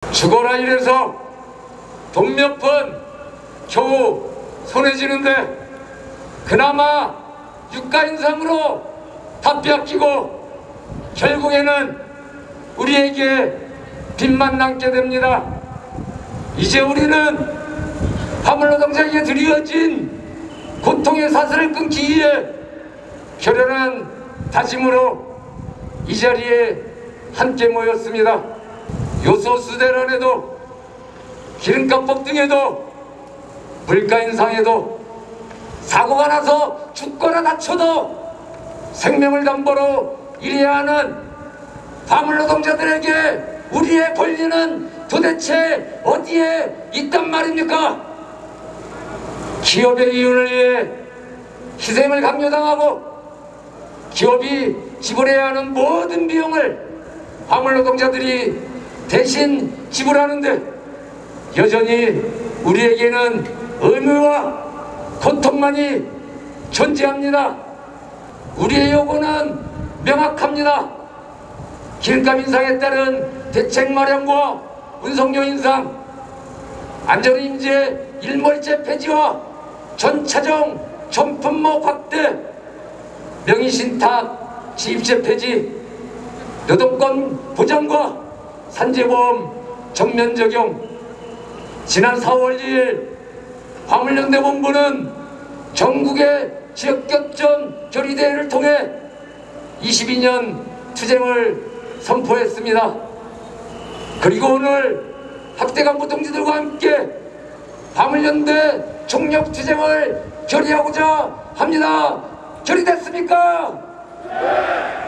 죽어라 이래서 돈 몇 푼 겨우 손에 쥐는데 그나마 유가 인상으로 다 빼앗기고 결국에는 우리에게 빚만 남게 됩니다. 이제 우리는 화물노동자에게 드리워진 고통의 사슬을 끊기 위해 결연한 다짐으로 이 자리에 함께 모였습니다. 요소수대란에도 기름값 폭등에도 물가 인상에도 사고가 나서 죽거나 다쳐도 생명을 담보로 일해야 하는 화물노동자들에게 우리의 권리는 도대체 어디에 있단 말입니까? 기업의 이윤을 위해 희생을 강요당하고 기업이 지불해야 하는 모든 비용을 화물노동자들이 대신 지불하는데 여전히 우리에게는 의무와 고통만이 존재합니다. 우리의 요구는 명확합니다. 기름값 인상에 따른 대책 마련과 운송료 인상, 안전임제 일몰제 폐지와 전차종 전품목 확대, 명의신탁 지입제 폐지, 노동권 보장과 산재보험 전면 적용. 지난 4월 2일 화물연대 본부는 전국의 지역격전 결의대회를 통해 22년 투쟁을 선포했습니다. 그리고 오늘 학대 간부 동지들과 함께 화물연대 총력투쟁을 결의하고자 합니다. 결의됐습니까?